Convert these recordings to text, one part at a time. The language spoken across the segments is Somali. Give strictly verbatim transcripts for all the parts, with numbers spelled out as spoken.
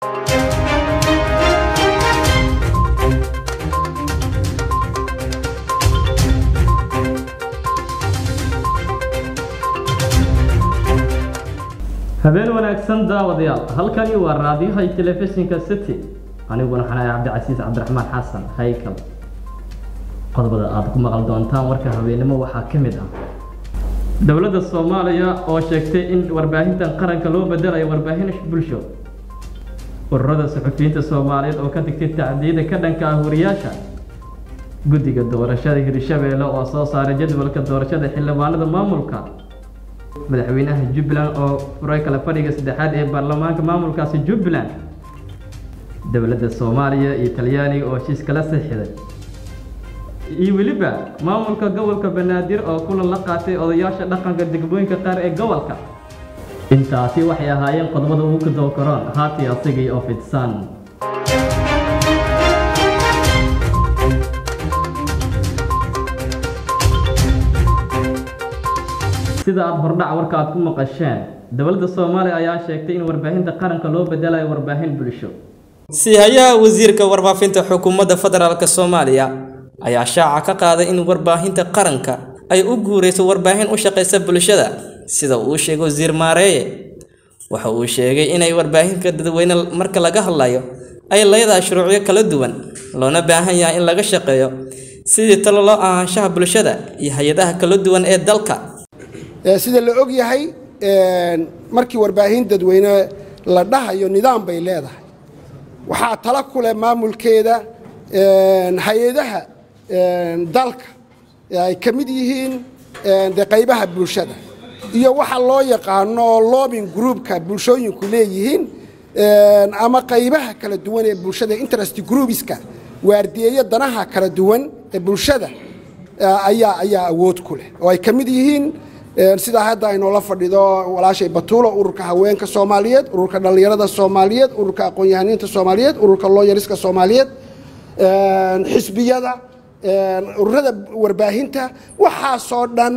habeen wanaagsan daawadayaal halkani waa raadiyaha telefishinka City aniguna xanaay Cabdicasiis Cabdiraxmaan Xasan haykal qodobada aad ku maqal doontaan warka habeenimo waxa kamid ah dawladda Soomaaliya oo sheegtay in warbaahintan qaranka loo bedelayo warbaahin bulsho ururada saxafiyiinta Soomaaliyeed oo ka digtay tacdiida ka dhanka ah wariyaasha guddiga doorashada Hirshabeelle oo soo saaray jadwalka doorashada xildhibaanada maamulka madaxweynaha Jubbaland oo furay kala fadhiga saddexaad ee baarlamaanka maamulkaasi Jubbaland dawladda Soomaaliya iyo Talyaaniga oo heshiis kala saxiixday iyo waliba maamulka gobolka Banaadir oo kulan la qaatay odayaasha dhaqanka degmooyinka qaar ee gobolka intaasi waxay ahaayeen qodobada ugu ka doo koraan haatii asigii oo fidsan sida aad hordhac warka aad ku maqasheen dawladda Soomaaliya ayaa sheegtay in warbaahinta qaranka loo bedelayo warbaahin bulsho si haya wasiirka warbaahinta xukuumadda federaalka Soomaaliya ayaa shaaca ka qaaday in warbaahinta qaranka ay u guureyso warbaahin u shaqeysa bulshada sida uu sheegay wasiir Maareeye waxa uu sheegay inay warbaahinta dadweyne marka laga hadlayo ay leedahay shuruucyo kala duwan loona baahan yahay in laga shaqeeyo sidii talo loo ahaanshaha bulshada iyo hay'adaha kala duwan ee dalka sida la og yahay markii warbaahin dadweyne la dhahayo nidaam bay leedahay waxa tala ku leh maamulkeeda hay'adaha dalka ay kamid yihiin qaybaha bulshada iyo waxa loo yaqaano lobbying groupka bulshooyinku leeyihiin ama qaybaha kala duwan ee bulshada interest groupska waardiyeeyo danaha kala duwan ee bulshada ayaa ayaa awood ku leh oo ay kamid yihiin sida hadda aynu la fadhido walaashay Batuulo ururka haweenka Soomaaliyeed ururka dhalinyarada Soomaaliyeed ururka aqoon-yahaniinta Soomaaliyeed ururka looyariska Soomaaliyeed xisbiyada ururada warbaahinta waxa soo dhan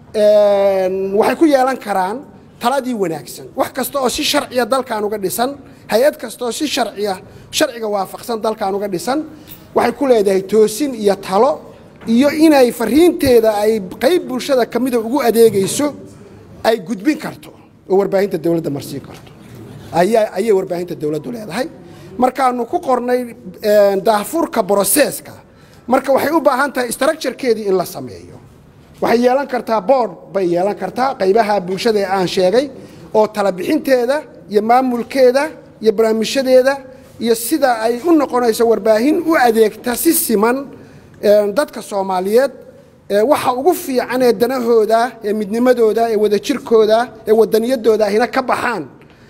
waxay ku yeelan karaan taladii wanaagsan wax kasta oo si sharciya dalkan uga dhisan hay'ad kasta oo si sharciya sharciga waafaqsan dalkan uga dhisan waxay ku leedahay toosin iyo talo iyo inay fariinteeda ay qayb bulshada kamid ah ugu adeegayso ay gudbin karto oo warbaahinta dawladda marsiin karto ayaa ayay warbaahinta dawladdu leedahay markaanu ku qornay daahfurka processka marka waxay u baahan tahay structure-keedii in la sameeyo waxay yeelan kartaa board bay yeelan kartaa qaybaha bulshada ee aan sheegay oo tala bixinteeda iyo maamulkeeda iyo barnaamijyadeeda iyo sida ay u noqonayso warbaahin u adeegta si siman dadka Soomaaliyeed waxa ugu fiican ee danahooda ee midnimadooda ee wada jirkooda ee wadaniyadooda ahina ka baxaan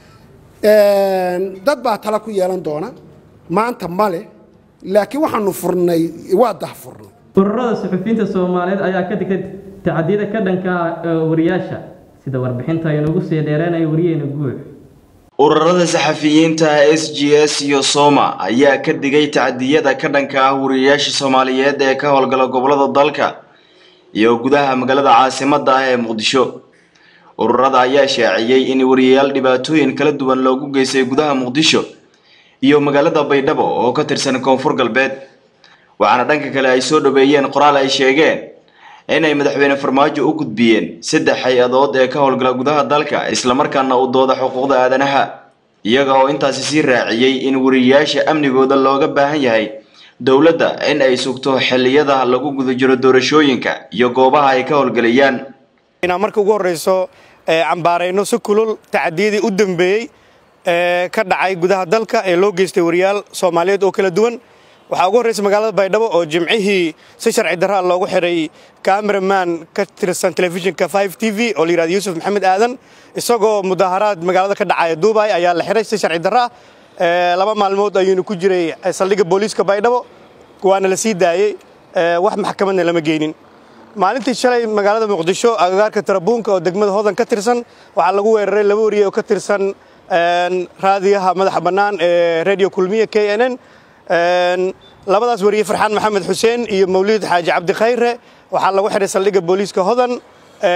dad baa tala ku yeelan doona maanta male laakiin waxaanu furnay waa daahfurnay ururada saxafiyiinta Soomaaliyeed ayaa ka digtay tacdiida ka dhanka wariyaasha sida warbixinta ay nagu soo dheeraanay wariyayna guud ururada saxafiyiinta S G S iyo Soma ayaa ka digay tacdiyada ka dhanka ah wariyaasha Soomaaliyeed ee ka howlgala gobolada dalka iyo gudaha magaalada caasimadda ah ee Muqdisho ururada ayaa shaaciyay in wariyaal dhibaatooyin kala duwan loogu geysay gudaha Muqdisho iyo magaalada Baydhabo oo ka tirsan Koonfur Galbeed waxaana dhanka kale ay soo dhaweeyeen qoraal ay sheegeen inay madaxweyne Farmaajo u gudbiyeen saddex hay'adood ee ka howlgala gudaha dalka isla markaana u dooda xuquuqda aadanaha iyaga oo intaasi si raaciyay in wariyaasha amnigooda looga baahan yahay dawladda in ay sugto xilliyada lagu guda jiro doorashooyinka iyo goobaha ay ka howlgalayaan ina marka ugu horeyso cambaareyno si kulul tacdiidii u dambeeyay ka dhacay gudaha dalka ee loo geystay wariyaal Soomaaliyeed oo kala duwan waxa ugu horeysay magaalada Baydhabo oo jimcihii si sharci darro loogu xiray cameraman ka tirsan telefishinka five T V oo liiraad Yuusuf Maxamed Aadan isagoo mudaharaad magaalada ka dhacay Dubai ayaa la xiray si sharci darro ah laba maalmood ayuu ku jiray saldhigga booliiska Baydhabo kuwaana la sii daayay wax maxkamadna lama geynin maalintii shalay magaalada Muqdisho agagaarka Tarabuunka oo degmada Hodan ka tirsan waxa lagu weeraray laba wariye oo ka tirsan raadiyaha madaxa bannaan ee Radio Kulmiye K N N labadaas wariye Farxaan Maxamed Xuseen iyo Mawlid Xaaji Cabdi Khayre waxa lagu xiray saldhigga booliiska Hodan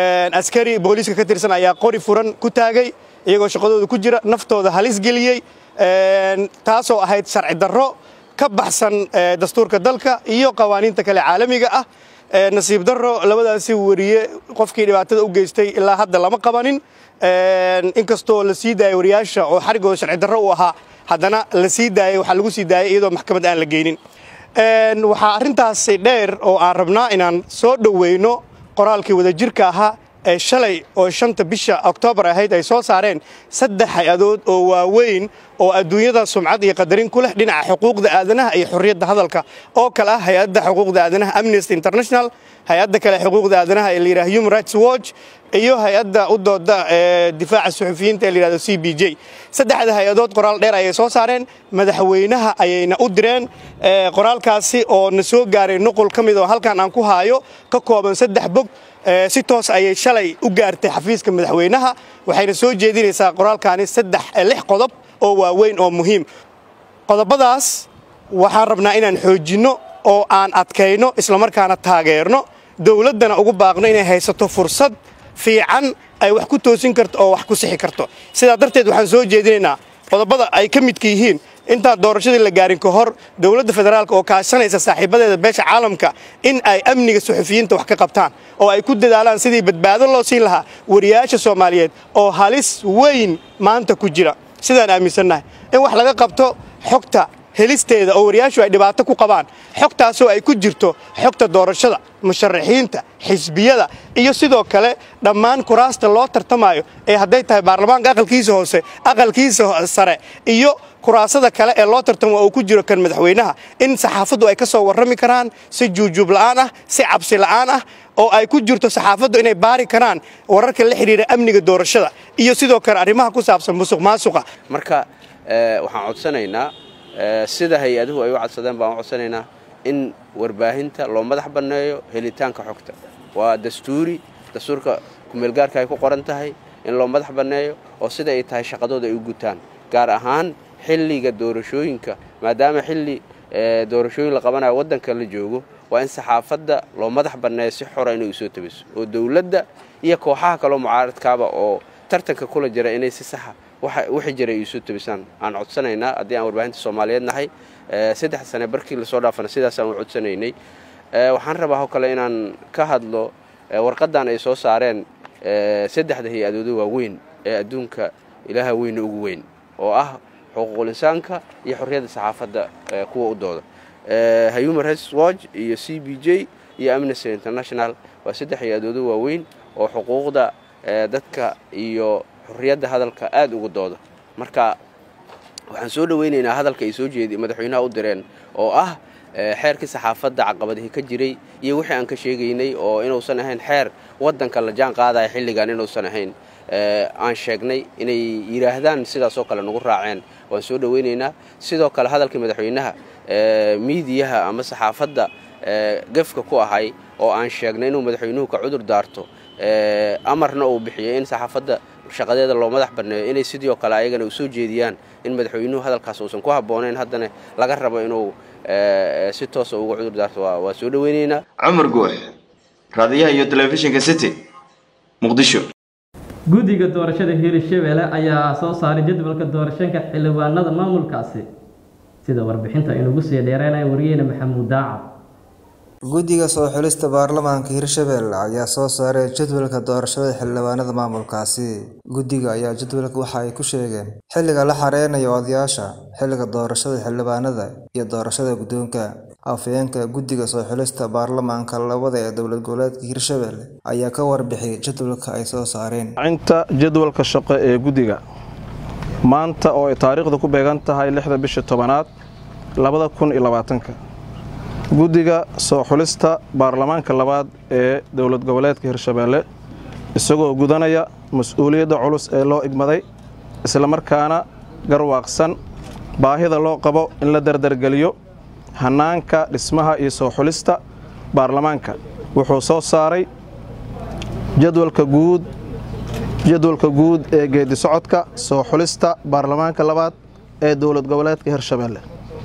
askari booliiska ka tirsan ayaa qori furan ku taagay iyagoo shaqadooda ku jira naftooda halis geliyay taasoo ahayd sharci darro ka baxsan dastuurka dalka iyo qawaaniinta kale caalamiga ah. nasiib darro labadaasi wariye qofkii dhibaatada u geystay ilaa hadda lama qabanin, inkastoo la sii daayay wariyaasha oo xarigooda sharci darro u ahaa, haddana la sii daayay waxaa lagu sii daayay iyadoo maxkamad aan la geynin. waxaa arrintaasi dheer oo aan rabnaa inaan soo dhoweyno qoraalkii wadajirka ahaa ee shalay oo shanta bisha Oktoobar ahayd ay soo saareen saddex hay-adood oo waaweyn oo adduunyada sumcad iyo qadarin ku leh dhinaca xuquuqda aadanaha iyo xorriyadda hadalka oo kale ah hay-adda xuquuqda aadanaha Amnesty International, hay-adda kale xuquuqda aadanaha ee la yiraahdo Human Rights Watch, iyo hay-adda u dooda ee difaaca suxufiyiinta ee la yiraahdo C B J. saddexda hay-adood qoraal dheer ayay soo saareen, madaxweynaha ayayna u direen qoraalkaasi oo na soo gaaray nuqul ka mid oo halkan aan ku haayo ka kooban saddex bog. si toos ayay shalay u gaartay xafiiska madaxweynaha, waxayna soo jeedinaysaa qoraalkaani saddex lix qodob oo waaweyn oo muhiim. qodobadaas waxaan rabnaa inaan xoojinno oo aan adkayno isla markaana taageerno, dawladdana ugu baaqno inay haysato fursad fiican ay wax ku toosin karto oo wax ku sixi karto. sidaa darteed waxaan soo jeedinaynaa qodobada ay ka midka yihiin inta doorashadii la gaarin ka hor dawladda federaalka oo kaashanaysa saaxiibadeeda beesha caalamka in ay amniga suxufiyiinta wax ka qabtaan oo ay ku dadaalaan sidii badbaado loo siin lahaa wariyaasha Soomaaliyeed oo halis weyn maanta ku jira. sidaan aaminsannahay in wax laga qabto xogta helisteeda oo wariyaashu ay dhibaato ku qabaan, xogtaasoo ay ku jirto xogta doorashada, musharaxiinta, xisbiyada iyo sidoo kale dhammaan kuraasta loo tartamayo ee hadday tahay baarlamaanka aqalkiisa hoose, aqalkiisa sare iyo kuraasada kale ee loo tartamo oo ku jiro kan madaxweynaha, in saxaafaddu ay ka soo warrami karaan si juujub la'aan ah, si cabsi la'aan ah, oo ay ku jirto saxaafaddu inay baari karaan wararka la xiriira amniga doorashada iyo sidoo kale arrimaha ku saabsan musuqmaasuqa. marka waxaan codsanaynaa sida hay-aduhu ay u codsadeen baan u codsanaynaa in warbaahinta loo madax banneeyo helitaanka xogta. waa dastuuri, dastuurka kumeelgaarka ay ku qoran tahay in loo madax banneeyo oo sida ay tahay shaqadooda ay u gutaan, gaar ahaan xilliga doorashooyinka, maadaama xilli doorashooyin la qabanayo waddanka la joogo. waa in saxaafadda loo madax banneeyo si xor ah inay u soo tabiso, oo dawladda iyo kooxaha kaloo mucaaradkaaba oo tartanka kula jira inay si saxa wixii jiray isu tabisaan aan codsanaynaa. haddii aan warbaahinta Soomaaliyeed nahay saddex sano barkii la soo dhaafana sidaas aan u codsanaynay. waxaan rabaa oo kale inaan ka hadlo warqadan ay soo saareen saddexda hay-adood waaweyn ee adduunka ilaaha weyn ugu weyn oo ah xuquuqul insaanka iyo xorriyadda saxaafadda kuwa u dooda. Human Rights Watch iyo C B J iyo Amnesty International waa saddex hay-adood waaweyn oo xuquuqda dadka iyo xorriyadda hadalka aad ugu dooda. marka waxaan soo dhaweynaynaa hadalka ay soo jeediyay madaxweynaha u direen oo ah xeerkii saxaafadda caqabadaha ka jiray iyo wixii aan ka sheegaynay oo inuusan ahayn xeer waddanka la jaan qaadaya xilligan inuusan ahayn aan sheegnay inay yiraahdaan sidaas oo kale nagu raaceen. waan soo dhaweynaynaa sidoo kale hadalkii madaxweynaha miidiyaha ama saxaafadda gafka ku ahay oo aan sheegnay inuu madaxweynuhu ka cudur daarto amarna uu bixiyay in saxaafadda shaqadeeda loo madax banneeyo inay sidoo kale ayagana u soo jeediyaan in madaxweynuhu hadalkaas uusan ku habboonayn haddana laga rabo inuu si toos ah uga cudur daarto. waa soo dhaweynaynaa. Cumar Guux, raadiyaha iyo telefishinka City, Muqdisho. guddiga doorashada Hirshabelle ayaa soo saaray jadwalka doorashada xildhibaanada maamulkaasi sida warbixinta inuu soo dheereynay wariyayna Maxamuud Daacad. guddiga soo xulista baarlamaanka Hirshabelle ayaa soo saaray jadwalka doorashada xildhibaanada maamulkaasi. guddiga ayaa jadwalka waxa ay ku sheegeen xilliga la xareynayo odayaasha, xilliga doorashada xildhibaanada iyo doorashada guddoonka. afayeenka guddiga soo xulista baarlamaanka labada ee dowlad goboleedka Hirshabelle ayaa ka warbixiyay jadwalka ay soo saareen. inta jadwalka shaqo ee guddiga maanta oo ay taariikhdu ku beegan tahay lixda bisha tobanaad labada kun iyo labaatanka. guddiga soo xulista baarlamaanka labaad ee dowlad goboleedka Hirshabelle isagoo gudanaya mas'uuliyadda culus ee loo igmaday isla markaana garwaaqsan baahida loo qabo in la dardargeliyo hanaanka dhismaha iyo soo xulista baarlamaanka wuxuu soo saaray jadwalka guud jadwalka guud ee geedi socodka soo xulista baarlamaanka labaad ee dowlad goboleedka Hirshabelle.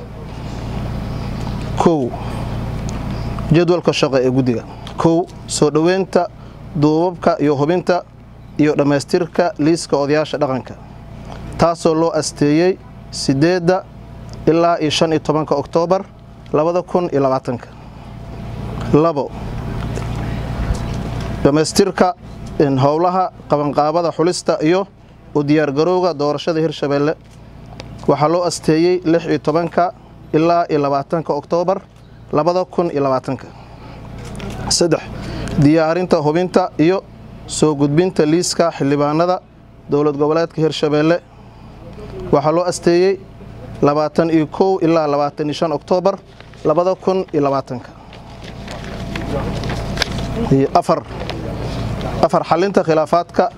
kow jadwalka shaqo ee guddiga. kow soo dhaweynta duubabka iyo hubinta iyo dhamaystirka liiska odayaasha dhaqanka taasoo loo asteeyay sideedda ilaa iyo shan iyo tobanka Oktoobar labada kun iyo labaatanka. labo dhamaystirka in howlaha qabanqaabada xulista iyo u diyaargarowga doorashada Hirshabelle waxaa loo asteeyay lix iyo tobanka ilaa iyo labaatanka Oktoobar labada kun iyo labaatanka. saddex diyaarinta hubinta iyo soo gudbinta liiska xildhibaanada dowlad goboleedka Hirshabelle waxaa loo asteeyay labaatan iyo kow ilaa labaatan iyo shan Oktoobar labada kun iyo labaatanka. afar afar xalinta khilaafaadka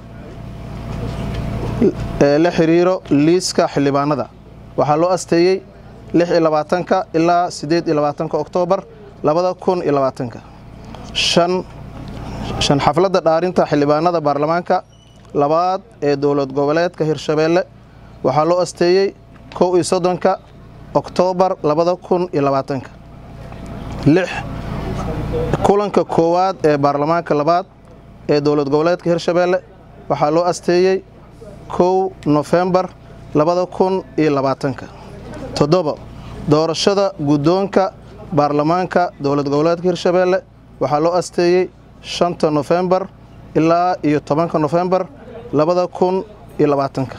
ee la xiriiro liiska xildhibaanada waxaa loo asteeyay lix iyo labaatanka ilaa siddeed iyo labaatanka Oktoobar labada kun iyo labaatanka. shan shan xafladda dhaarinta xildhibaanada baarlamaanka labaad ee dowlad goboleedka Hirshabelle waxaa loo asteeyay kow iyo soddonka Oktoobar labada kun iyo labaatanka. lix kulanka koowaad ee baarlamaanka labaad ee dowlad goboleedka Hirshabelle waxaa loo asteeyay kow Noofembar labada kun iyo labaatanka. toddoba doorashada guddoonka baarlamaanka dowlad goboleedka Hirshabelle waxaa loo asteeyay shanta Noofembar ilaa iyo tobanka Noofembar labada kun iyo labaatanka.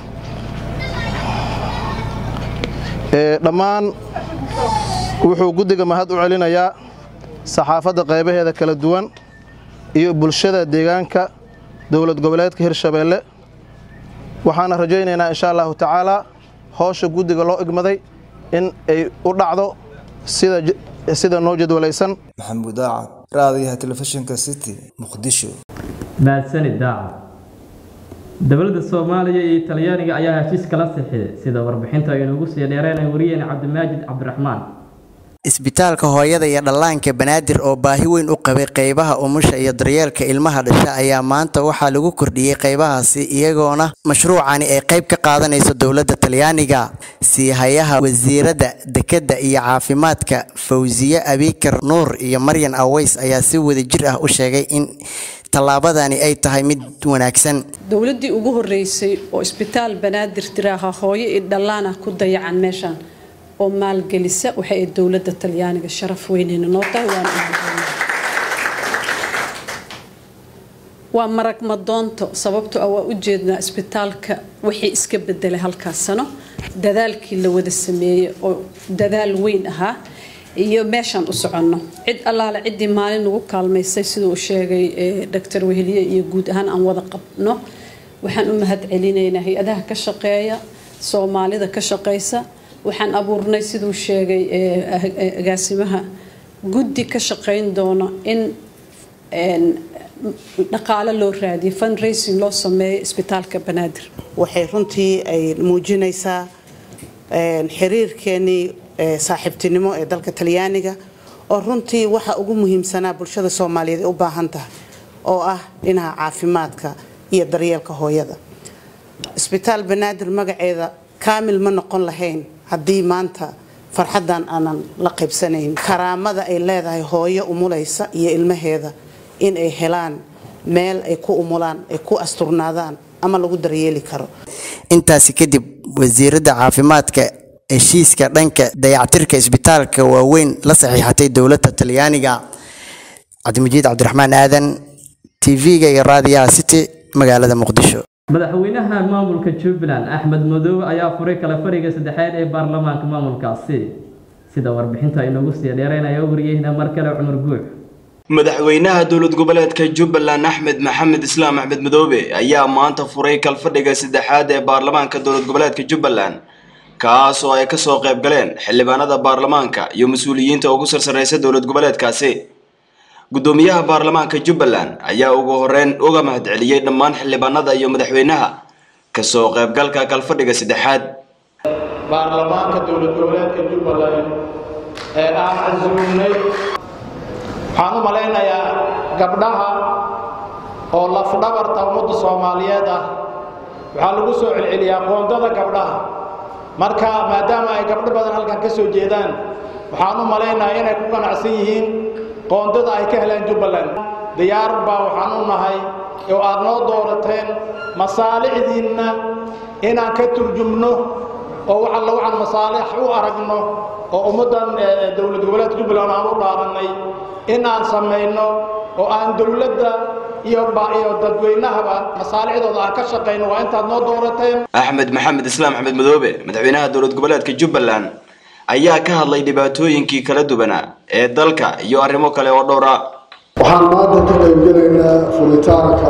ee dhammaan wuxuu guddiga mahad u celinayaa saxaafadda qaybaheeda kala duwan iyo bulshada deegaanka dowlad goboleedka Hirshabelle waxaana rajaynaynaa insha Allah tacaala hawsha guddiga loo igmaday in ay u dhacdo sida sida noo jadwalaysan. Maxamuud Daacad, raadiyaha telefishinka City, Muqdisho. mahadsanid Daacad. dowladda Soomaaliya iyo Talyaaniga ayaa heshiis kala saxiixday sida warbixinta ay ugu sii dheereeyeen wariyeen Cabdimaajid Cabdiraxmaan. isbitaalka hooyada iyo dhallaanka Banaadir oo baahi weyn u qabay qaybaha umusha iyo daryeelka ilmaha dhasha ayaa maanta waxaa lagu kordhiyay qaybahaasi iyagoona mashruucani ay qayb ka qaadanayso dowladda Talyaaniga. siihayaha wasiirada dekedda iyo caafimaadka Fawziye Abikar Nuur iyo Maryan Aways ayaa si wadajir ah u sheegay in tallaabadani ay tahay mid wanaagsan. dowladdii ugu horeysay oo isbitaal Banaadir tiraaha hooyo iyo dhallaan ku dayacan meeshan oo maalgelisa waxay dowladda Talyaaniga sharaf weyn noo tahay waa marag ma doonto sababtoo ah waa u jeednaa isbitaalka wixii iska bedelay halkaas sano dadaalkii la wada sameeyay oo dadaal weyn ahaa iyo meeshan u soconno cid allaala cidii maalin ugu kaalmaysay sidoo uu sheegay Dr. Weheliye iyo guud ahaan aan wada qabno waxaan u mahad celinaynaa hay'adaha ka shaqeeya Soomaalida ka shaqeysa waxaan abuurnay sidoo sheegay agaasimaha guddi ka shaqeyn doona in dhaqaale loo raadiyo fundraising loo sameeyo isbitaalka Banaadir waxay runtii ay muujinaysaa xiriirkeeni saaxiibtinimo ee dalka Talyaaniga oo runtii waxa ugu muhiimsanaa bulshada Soomaaliyeed u baahan tahay oo ah dhinaca caafimaadka iyo daryeelka hooyada. isbitaal Banaadir magaceeda kaamil ma noqon lahayn haddii maanta farxadan aanan la qaybsanayn karaamada ay leedahay hooyo umulaysa iyo ilmaheeda in ay helaan meel ay ku umulaan ay ku asturnaadaan ama lagu daryeeli karo. intaasi kadib wasiirada caafimaadka heshiiska dhanka dayactirka isbitaalka waaweyn la saxiixatay dowladda Talyaaniga. Cabdimajiid Cabdiraxmaan Aadan, T V-ga iyo raadiyaha City, magaalada Muqdisho. madaxweynaha maamulka Jubbaland Axmed Madow ayaa furay kala fariga saddexaad ee baarlamaanka maamulkaasi sida warbixinta ay nagu sii dheereynaya wariyayna markale Cumar Guux. madaxweynaha dowlad goboleedka Jubbaland Axmed Maxamed Islaam Axmed Madoobe ayaa maanta furay kala fadhiga saddexaad ee baarlamaanka dowlad goboleedka Jubbaland kaas oo ay ka soo qayb galeen xildhibaanada baarlamaanka iyo mas'uuliyiinta ugu sarsareeyay dowlad goboleedkaasi. gudoomiyaha baarlamaanka Jubbaland ayaa ugu horreyn uga mahad celiyay dhammaan xildhibaanada iyo madaxweynaha ka soo qayb galka kala fadhiga saddexaad. baarlamaanka dowlad goboleedka Jubbaland ee aan casuumnay waxaan u maleynayaa gabdhaha oo lafdhabarta ummadda Soomaaliyeed ah waxaa lagu soo celceliyaa qoondada gabdhaha marka maadaama ay gabdho badan halkan ka soo jeedaan waxaan u maleynayaa inay ku ganacsan yihiin qoondada ay ka heleen Jubbaland. diyaar baa waxaan u nahay oo aad noo doorateen masaalixdiinna inaan ka turjumno oo waxaan la waxaan masaalix u aragno oo ummadan dowlad goboleedka Jubbaland aan u dhaaranay in aan sameeyno oo aan dowladda iyo baahiyo dadweynahaba masaalixdooda aan ka shaqeyno waa intaad noo doorateen. Axmed Maxamed Islaam Axmed Madoobe madaxweynaha dowlad goboleedka Jubbaland ayaa ka hadlay dhibaatooyinkii kala duwanaa ee dalka iyo arrimo kale oo dhowr ah. waxaan maanta ka qaybgalaynaa furitaanka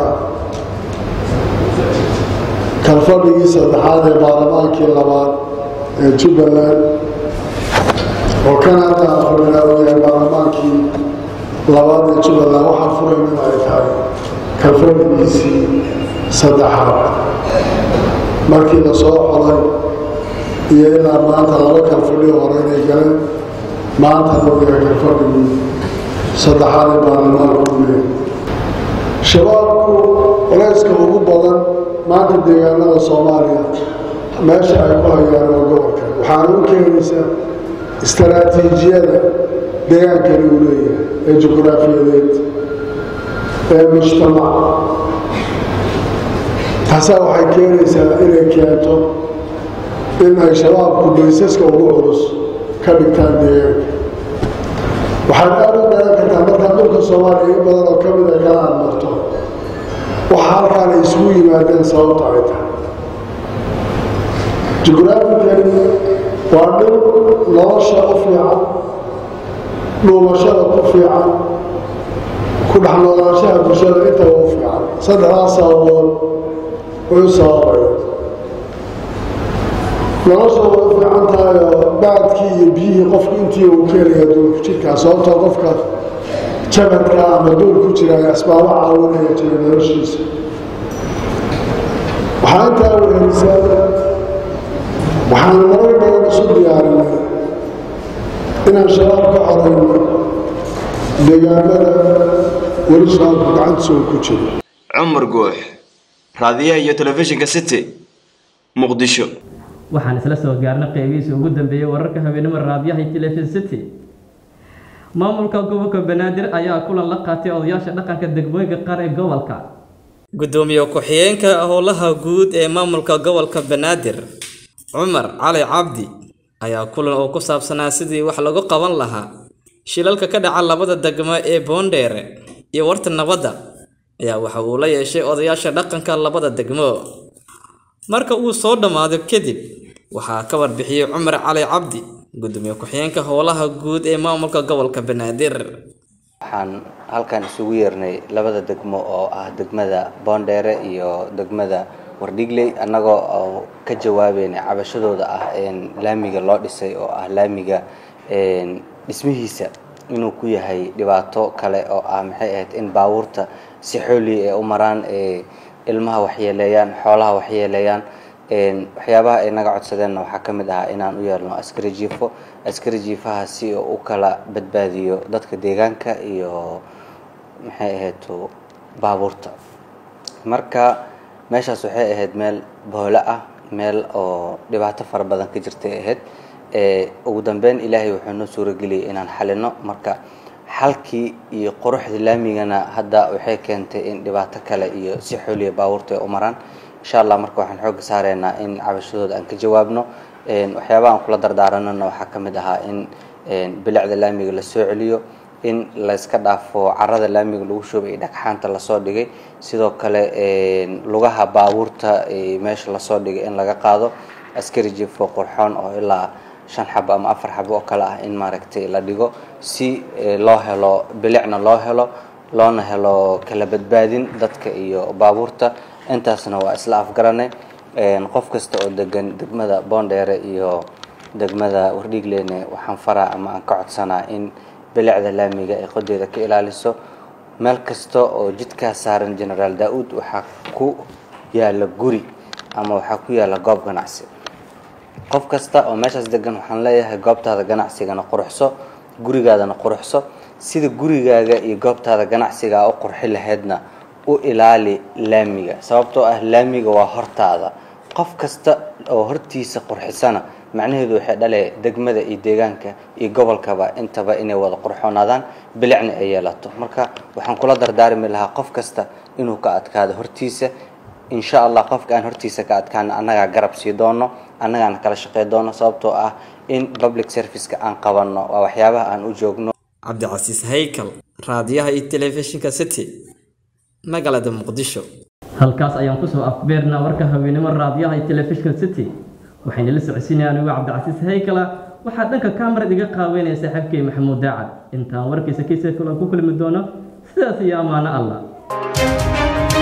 kalfadhigii saddexaad ee baarlamaankii labaad ee Jubbaland oo kan hadda furinayo yahay baarlamaankii labaad ee Jubbaland waxaan furayna ay tahay kalfadhigiisii saddexaad markii la soo coday iyo ilaa maanta laba kalfadhi hore inay galeen maanta loo yahay kalfadhigii saddexaad ee baarlamaanka u leeyahay shabaabku culayska ugu badan maanta deegaanada Soomaaliya meesha ay ku hayaan waa gobolka waxaana u keenaysaa istaraatiijiyada deegaankani uu leeyahay ee juqraafiyadeed ee mujtamaca taasaa waxay keenaysaa inay keento in ay shabaabku baysaska ugu culus ka dhigtaan deegaanka waxaad aad u garan kartaa markaa dhulka Soomaaliya in badan oo ka mid ay kala hadmarto waxa halkaan ay isugu yimaadeen sababta ay tahay juqraafikani waa dhul nolosha u fiican dhuumashada ku fiican ku dhex noolaanshaha bulshada intaba u fiican saddexdaas sababood way u sababaya nolosha way u fiican tahay oo baadkii iyo biyihii qofku intii uu ka helaya duulku jirkaa sababtoo qofka jabadka ama duul ku jira ee asbaabo caawinaya jira noloshiisa waxaa intaa wehelisaa waxaan marar badan isu diyaarinay inaan shabaab ka xorayno deegaanada weli shabaabku gacantiisa uu ku jiro. Cumar Goox raadiyaha iyo telefishinka City Muqdisho. waxaan isla soo gaarnay qeybihiisa ugu dambeeyay wararka habeenimo raadiyaha iyo telefishinka City. maamulka gobolka Banaadir ayaa kulan la qaatay odayaasha dhaqanka degmooyinka qaar ee gobolka. gudoomiye ku-xigeenka howlaha guud ee maamulka gobolka Banaadir Cumar Cali Cabdi ayaa kulan oo ku saabsanaa sidii wax lagu qaban lahaa shilalka ka dhaca labada degmo ee Boondere iyo Warta Nabadda ayaa waxa uu la yeeshay odayaasha dhaqanka labada degmo. marka uu soo dhamaado kadib waxaa ka warbixiyay Cumar Cali Cabdi gudoomiye ku-xigeenka howlaha guud ee maamulka gobolka Banaadir. waxaan halkan isugu yeernay labada degmo oo ah degmada Boondere iyo degmada Wardhigley annagoo oo ka jawaabeynay cabashadooda ah in laamiga loo dhisay oo ah laamiga een dhismihiisa inuu ku yahay dhibaato kale oo ah maxay ahayd in baabuurta si xooli ah u maraan ee ilmaha waxyeeleeyaan xoolaha waxyeeleeyaan een waxyaabaha ay naga codsadeen waxa kamid ah inaan u yeelno askari jiifo askari jiifaha si uu u kala badbaadiyo dadka deegaanka iyo maxay ahayd baabuurta. marka meeshaas waxay ahayd meel boole ah meel oo dhibaato fara badan ka jirtay ahayd ee ugu dambeyn Ilaahay wuxuu noo suurageliyay inaan xalino marka halkii iyo quruxda laamigana hadda waxay keentay in dhibaato kale iyo si xooliya baabuurta u maraan insha Allah marka waxaan xoog saareynaa in cabashadooda aan ka jawaabno een waxyaabaha aan kula dardaaranana waxa kamid ah in een bilicda laamiga la soo celiyo in la iska dhaafo carrada laamiga lagu shubay dhagxaanta la soo dhigay sidoo kale een lugaha baabuurta ee meesha la soo dhigay in laga qaado askari jiifo qurxoon oo ilaa shan xabo ama afar xabo oo kala ah in maaragtay la dhigo si loo helo bilicna loo helo loona helo kala badbaadin dadka iyo baabuurta intaasna waa isla afgaranay een qof kasta oo degan degmada Boondere iyo degmada Wardhigleyne waxaan faraa ama aan ka codsanaa in bilicda laamiga ay qodeeda ka ilaaliso meel kasta oo jidka saaran General Daud waxa ku yaala guri ama waxa ku yaala goob ganacsi qof kasta oo meeshaas degan waxaan leeyahay goobtaada ganacsigana quruxso gurigaadana quruxso sida gurigaaga iyo goobtaada ganacsiga u qurxi lahaydna u ilaali laamiga sababtoo ah laamiga waa hortaada qof kasta oo hortiisa qurxisana macnaheedu waxay dhalay degmada iyo deegaanka iyo gobolkaba intaba inay wada qurxoonaadaan bilicna ay yeelato marka waxaan kula dardaarmi lahaa qof kasta inuu ka adkaado hortiisa insha allah qofka aan hortiisa ka adkaan annagaa garab sii doono annagaan kala shaqey doono sababtoo ah in public service-ka aan qabanno waa waxyaabaha aan u joogno. Cabdicasiis Haykal, raadiyaha iyo telefishinka City, magaalada Muqdisho. halkaas ayaan ku soo afbeernaa warka haweenimo raadiyaha iyo telefishinka City waxayna la socodsiinayaan anigu Cabdicasiis Haykal waxaa dhanka kamarada iga qaaweynaya saaxiibkay Maxamuud Daacad intaan warkiisa kiisa kula ku kulmi doono sidaas iyo amaano Allah.